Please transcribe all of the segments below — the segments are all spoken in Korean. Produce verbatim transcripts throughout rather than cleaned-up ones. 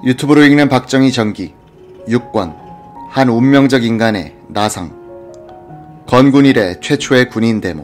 유튜브로 읽는 박정희 전기 육 권 한 운명적 인간의 나상. 건군 이래 최초의 군인 데모.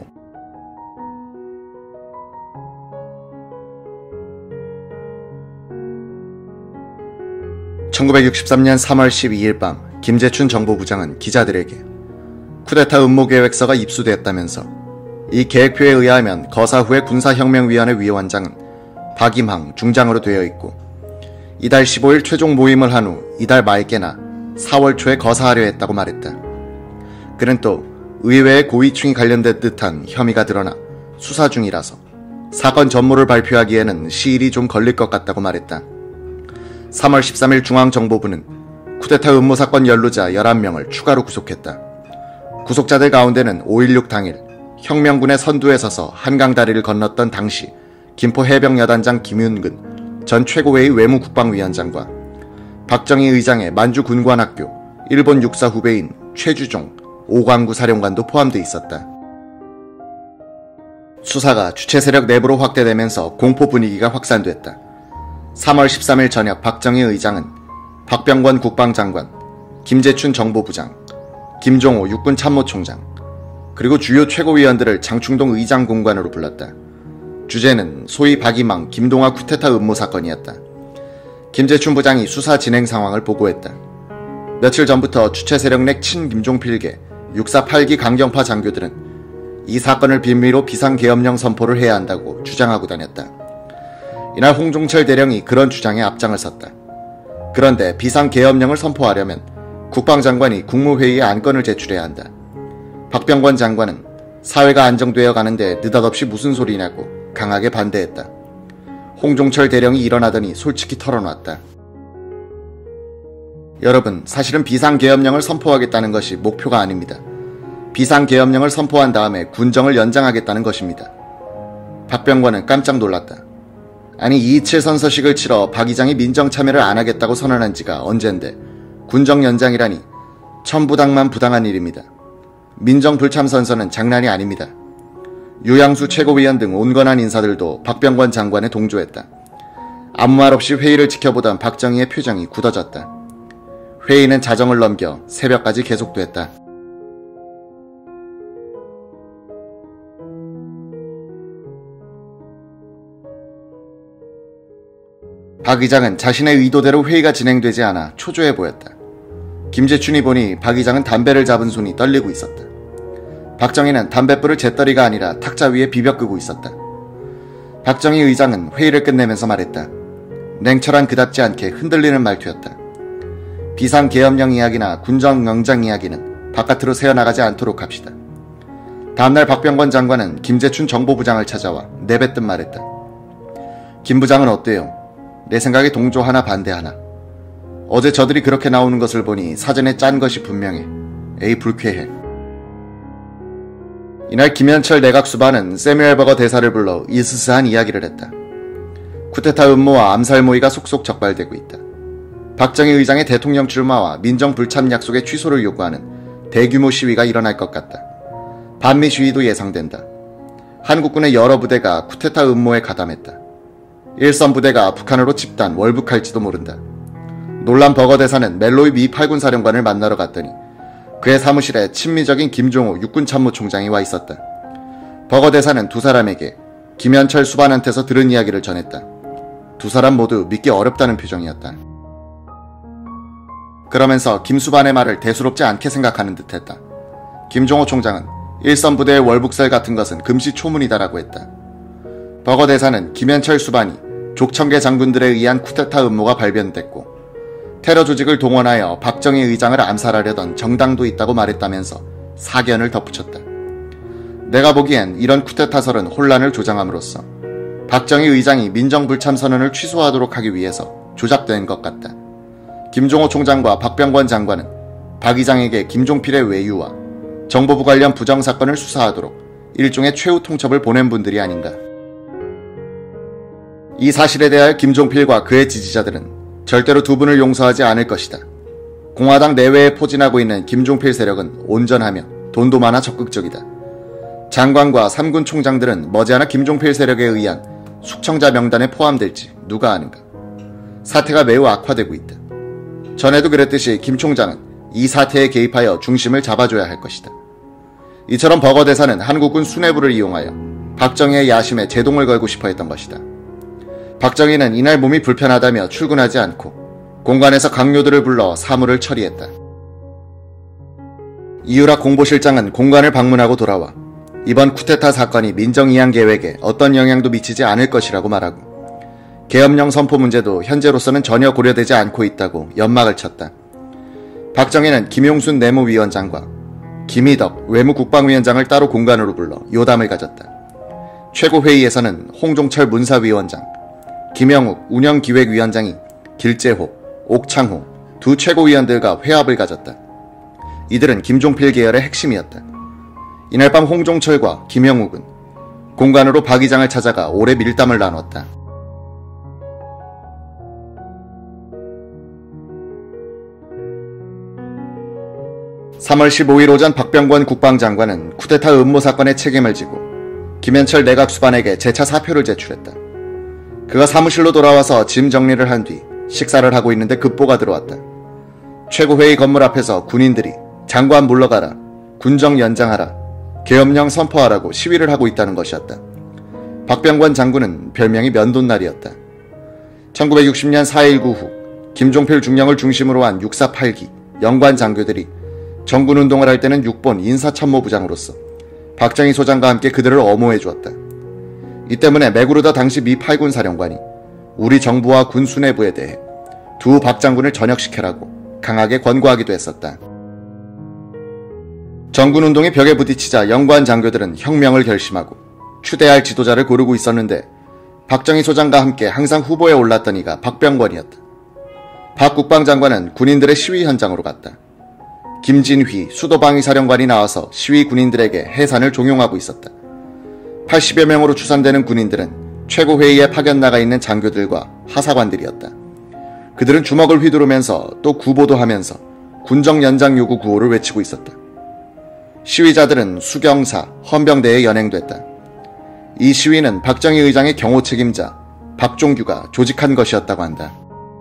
천구백육십삼 년 삼월 십이일 밤 김재춘 정보부장은 기자들에게 쿠데타 음모계획서가 입수되었다면서 이 계획표에 의하면 거사 후의 군사혁명위원회 위원장은 박임항 중장으로 되어 있고 이달 십오일 최종 모임을 한 후 이달 말께나 사월 초에 거사하려 했다고 말했다. 그는 또 의회의 고위층이 관련된 듯한 혐의가 드러나 수사 중이라서 사건 전모를 발표하기에는 시일이 좀 걸릴 것 같다고 말했다. 삼월 십삼일 중앙정보부는 쿠데타 음모사건 연루자 열한 명을 추가로 구속했다. 구속자들 가운데는 오일육 당일 혁명군의 선두에 서서 한강다리를 건넜던 당시 김포해병여단장 김윤근 전 최고회의 외무국방위원장과 박정희 의장의 만주군관학교 일본 육사 후배인 최주종 오광구 사령관도 포함돼 있었다. 수사가 주체세력 내부로 확대되면서 공포 분위기가 확산됐다. 삼월 십삼일 저녁 박정희 의장은 박병권 국방장관, 김재춘 정보부장, 김종호 육군참모총장, 그리고 주요 최고위원들을 장충동 의장 공관으로 불렀다. 주제는 소위 박임항, 김동화 쿠데타 음모 사건이었다. 김재춘 부장이 수사 진행 상황을 보고했다. 며칠 전부터 주체세력 내 친김종필계 육사 팔기 강경파 장교들은 이 사건을 빌미로 비상계엄령 선포를 해야 한다고 주장하고 다녔다. 이날 홍종철 대령이 그런 주장에 앞장을 섰다. 그런데 비상계엄령을 선포하려면 국방장관이 국무회의에 안건을 제출해야 한다. 박병권 장관은 사회가 안정되어 가는데 느닷없이 무슨 소리냐고 강하게 반대했다. 홍종철 대령이 일어나더니 솔직히 털어놨다. 여러분, 사실은 비상계엄령을 선포하겠다는 것이 목표가 아닙니다. 비상계엄령을 선포한 다음에 군정을 연장하겠다는 것입니다. 박병권은 깜짝 놀랐다. 아니 이이칠 선서식을 치러 박 의장이 민정 참여를 안 하겠다고 선언한 지가 언젠데 군정 연장이라니 천부당만 부당한 일입니다. 민정 불참 선서는 장난이 아닙니다. 유양수 최고위원 등 온건한 인사들도 박병권 장관에 동조했다. 아무 말 없이 회의를 지켜보던 박정희의 표정이 굳어졌다. 회의는 자정을 넘겨 새벽까지 계속됐다. 박 의장은 자신의 의도대로 회의가 진행되지 않아 초조해 보였다. 김재춘이 보니 박 의장은 담배를 잡은 손이 떨리고 있었다. 박정희는 담뱃불을 재떨이가 아니라 탁자 위에 비벼 끄고 있었다. 박정희 의장은 회의를 끝내면서 말했다. 냉철한 그답지 않게 흔들리는 말투였다. 비상계엄령 이야기나 군정영장 이야기는 바깥으로 새어나가지 않도록 합시다. 다음날 박병권 장관은 김재춘 정보부장을 찾아와 내뱉듯 말했다. 김 부장은 어때요? 내 생각에 동조 하나 반대 하나. 어제 저들이 그렇게 나오는 것을 보니 사전에 짠 것이 분명해. 에이 불쾌해. 이날 김현철 내각수반은 세뮤엘 버거 대사를 불러 이스스한 이야기를 했다. 쿠데타 음모와 암살 모의가 속속 적발되고 있다. 박정희 의장의 대통령 출마와 민정 불참 약속의 취소를 요구하는 대규모 시위가 일어날 것 같다. 반미 시위도 예상된다. 한국군의 여러 부대가 쿠데타 음모에 가담했다. 일선 부대가 북한으로 집단 월북할지도 모른다. 놀란 버거 대사는 멜로이 미 팔군 사령관을 만나러 갔더니 그의 사무실에 친미적인 김종호 육군참모총장이 와 있었다. 버거 대사는 두 사람에게 김현철 수반한테서 들은 이야기를 전했다. 두 사람 모두 믿기 어렵다는 표정이었다. 그러면서 김 수반의 말을 대수롭지 않게 생각하는 듯했다. 김종호 총장은 일선 부대의 월북설 같은 것은 금시초문이다라고 했다. 버거 대사는 김현철 수반이 족청계 장군들에 의한 쿠데타 음모가 발견됐고 테러 조직을 동원하여 박정희 의장을 암살하려던 정당도 있다고 말했다면서 사견을 덧붙였다. 내가 보기엔 이런 쿠데타설은 혼란을 조장함으로써 박정희 의장이 민정불참 선언을 취소하도록 하기 위해서 조작된 것 같다. 김종호 총장과 박병권 장관은 박 의장에게 김종필의 외유와 정보부 관련 부정사건을 수사하도록 일종의 최후 통첩을 보낸 분들이 아닌가. 이 사실에 대하여 김종필과 그의 지지자들은 절대로 두 분을 용서하지 않을 것이다. 공화당 내외에 포진하고 있는 김종필 세력은 온전하며 돈도 많아 적극적이다. 장관과 삼군 총장들은 머지않아 김종필 세력에 의한 숙청자 명단에 포함될지 누가 아는가. 사태가 매우 악화되고 있다. 전에도 그랬듯이 김 총장은 이 사태에 개입하여 중심을 잡아줘야 할 것이다. 이처럼 버거 대사는 한국군 수뇌부를 이용하여 박정희의 야심에 제동을 걸고 싶어 했던 것이다. 박정희는 이날 몸이 불편하다며 출근하지 않고 공관에서 강요들을 불러 사무를 처리했다. 이유락 공보실장은 공관을 방문하고 돌아와 이번 쿠데타 사건이 민정이양 계획에 어떤 영향도 미치지 않을 것이라고 말하고 계엄령 선포 문제도 현재로서는 전혀 고려되지 않고 있다고 연막을 쳤다. 박정희는 김용순 내무위원장과 김희덕 외무국방위원장을 따로 공관으로 불러 요담을 가졌다. 최고회의에서는 홍종철 문사위원장, 김영욱 운영기획위원장이 길재호, 옥창호 두 최고위원들과 회합을 가졌다. 이들은 김종필 계열의 핵심이었다. 이날 밤 홍종철과 김영욱은 공관으로 박 의장을 찾아가 오래 밀담을 나눴다. 삼월 십오일 오전 박병권 국방장관은 쿠데타 음모 사건의 책임을 지고 김현철 내각수반에게 재차 사표를 제출했다. 그가 사무실로 돌아와서 짐 정리를 한 뒤 식사를 하고 있는데 급보가 들어왔다. 최고회의 건물 앞에서 군인들이 장관 물러가라, 군정 연장하라, 계엄령 선포하라고 시위를 하고 있다는 것이었다. 박병권 장군은 별명이 면돈날이었다. 천구백육십년 사일구 후 김종필 중령을 중심으로 한 육사팔기 영관 장교들이 정군운동을 할 때는 육본 인사참모부장으로서 박정희 소장과 함께 그들을 엄호해 주었다. 이 때문에 매구르다 당시 미 팔군 사령관이 우리 정부와 군 수뇌부에 대해 두 박 장군을 전역시켜라고 강하게 권고하기도 했었다. 정군운동이 벽에 부딪히자 영관 장교들은 혁명을 결심하고 추대할 지도자를 고르고 있었는데 박정희 소장과 함께 항상 후보에 올랐던 이가 박병권이었다. 박 국방장관은 군인들의 시위 현장으로 갔다. 김진휘 수도방위사령관이 나와서 시위 군인들에게 해산을 종용하고 있었다. 팔십여 명으로 추산되는 군인들은 최고회의에 파견 나가 있는 장교들과 하사관들이었다. 그들은 주먹을 휘두르면서 또 구보도 하면서 군정 연장 요구 구호를 외치고 있었다. 시위자들은 수경사, 헌병대에 연행됐다. 이 시위는 박정희 의장의 경호 책임자 박종규가 조직한 것이었다고 한다.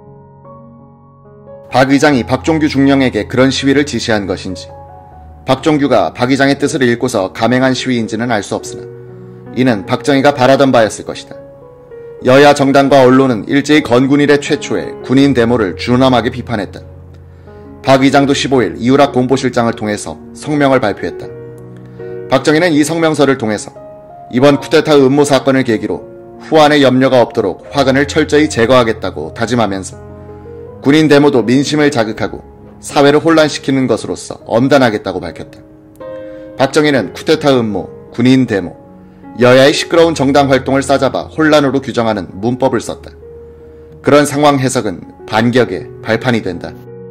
박 의장이 박종규 중령에게 그런 시위를 지시한 것인지 박종규가 박 의장의 뜻을 읽고서 감행한 시위인지는 알 수 없으나 이는 박정희가 바라던 바였을 것이다. 여야 정당과 언론은 일제히 건군 이래 최초의 군인 데모를 준엄하게 비판했다. 박 의장도 십오일 이유락 공보실장을 통해서 성명을 발표했다. 박정희는 이 성명서를 통해서 이번 쿠데타 음모 사건을 계기로 후한의 염려가 없도록 화근을 철저히 제거하겠다고 다짐하면서 군인 데모도 민심을 자극하고 사회를 혼란시키는 것으로서 엄단하겠다고 밝혔다. 박정희는 쿠데타 음모, 군인 데모, 여야의 시끄러운 정당 활동을 싸잡아 혼란으로 규정하는 문법을 썼다. 그런 상황 해석은 반격의 발판이 된다.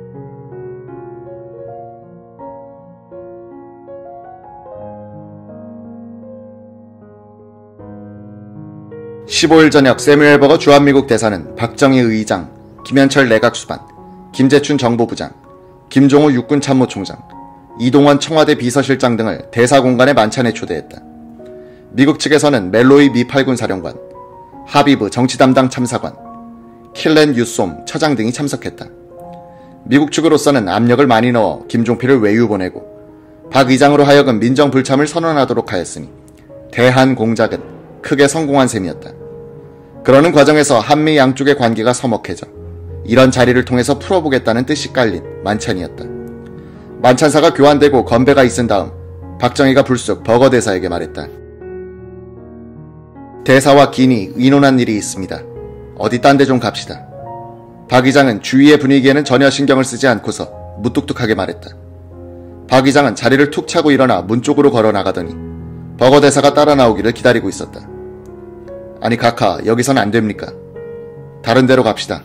십오일 저녁 세뮤엘 버거 주한미국 대사는 박정희 의장, 김현철 내각수반, 김재춘 정보부장, 김종호 육군참모총장, 이동원 청와대 비서실장 등을 대사공관의 만찬에 초대했다. 미국 측에서는 멜로이 미 팔군 사령관, 하비브 정치담당 참사관, 킬렌 유솜 처장 등이 참석했다. 미국 측으로서는 압력을 많이 넣어 김종필을 외유 보내고 박 의장으로 하여금 민정불참을 선언하도록 하였으니 대한 공작은 크게 성공한 셈이었다. 그러는 과정에서 한미 양쪽의 관계가 서먹해져 이런 자리를 통해서 풀어보겠다는 뜻이 깔린 만찬이었다. 만찬사가 교환되고 건배가 있은 다음 박정희가 불쑥 버거 대사에게 말했다. 대사와 긴히 의논한 일이 있습니다. 어디 딴 데 좀 갑시다. 박 의장은 주위의 분위기에는 전혀 신경을 쓰지 않고서 무뚝뚝하게 말했다. 박 의장은 자리를 툭 차고 일어나 문 쪽으로 걸어 나가더니 버거 대사가 따라 나오기를 기다리고 있었다. 아니 카카, 여기선 안 됩니까? 다른 데로 갑시다.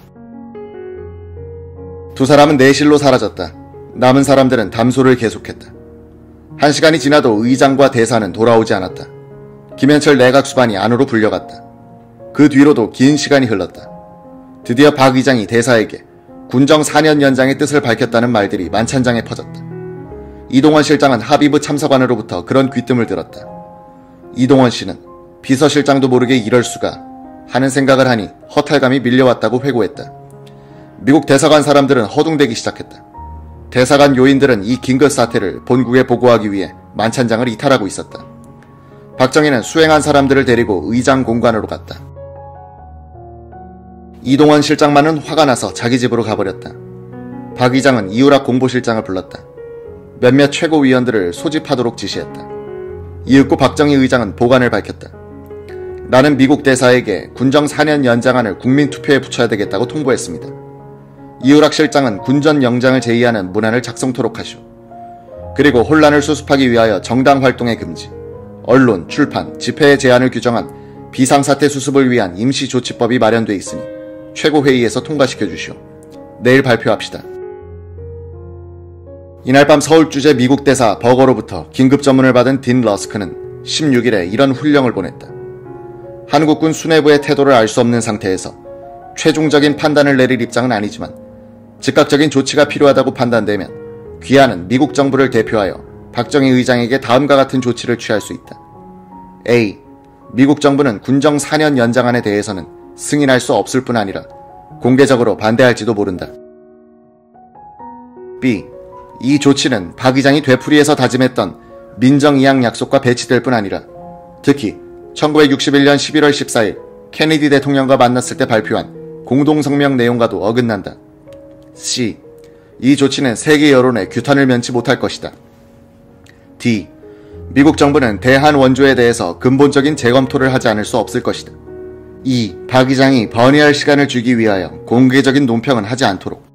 두 사람은 내실로 사라졌다. 남은 사람들은 담소를 계속했다. 한 시간이 지나도 의장과 대사는 돌아오지 않았다. 김현철 내각수반이 안으로 불려갔다. 그 뒤로도 긴 시간이 흘렀다. 드디어 박 의장이 대사에게 군정 사 년 연장의 뜻을 밝혔다는 말들이 만찬장에 퍼졌다. 이동원 실장은 하비브 참사관으로부터 그런 귀뜸을 들었다. 이동원 씨는 비서실장도 모르게 이럴 수가 하는 생각을 하니 허탈감이 밀려왔다고 회고했다. 미국 대사관 사람들은 허둥대기 시작했다. 대사관 요인들은 이 긴급 사태를 본국에 보고하기 위해 만찬장을 이탈하고 있었다. 박정희는 수행한 사람들을 데리고 의장 공관으로 갔다. 이동원 실장만은 화가 나서 자기 집으로 가버렸다. 박 의장은 이우락 공보실장을 불렀다. 몇몇 최고위원들을 소집하도록 지시했다. 이윽고 박정희 의장은 보관을 밝혔다. 나는 미국 대사에게 군정 사 년 연장안을 국민투표에 붙여야 되겠다고 통보했습니다. 이우락 실장은 군전 영장을 제의하는 문안을 작성토록 하시오. 그리고 혼란을 수습하기 위하여 정당 활동의 금지, 언론, 출판, 집회의 제한을 규정한 비상사태 수습을 위한 임시조치법이 마련돼 있으니 최고회의에서 통과시켜 주시오. 내일 발표합시다. 이날 밤 서울 주재 미국 대사 버거로부터 긴급 전문을 받은 딘 러스크는 십육 일에 이런 훈령을 보냈다. 한국군 수뇌부의 태도를 알 수 없는 상태에서 최종적인 판단을 내릴 입장은 아니지만 즉각적인 조치가 필요하다고 판단되면 귀하는 미국 정부를 대표하여 박정희 의장에게 다음과 같은 조치를 취할 수 있다. A. 미국 정부는 군정 사 년 연장안에 대해서는 승인할 수 없을 뿐 아니라 공개적으로 반대할지도 모른다. B. 이 조치는 박 의장이 되풀이해서 다짐했던 민정이양 약속과 배치될 뿐 아니라 특히 천구백육십일 년 십일월 십사일 케네디 대통령과 만났을 때 발표한 공동성명 내용과도 어긋난다. C. 이 조치는 세계 여론의 규탄을 면치 못할 것이다. D. 미국 정부는 대한 원조에 대해서 근본적인 재검토를 하지 않을 수 없을 것이다. E. 박 의장이 번의할 시간을 주기 위하여 공개적인 논평은 하지 않도록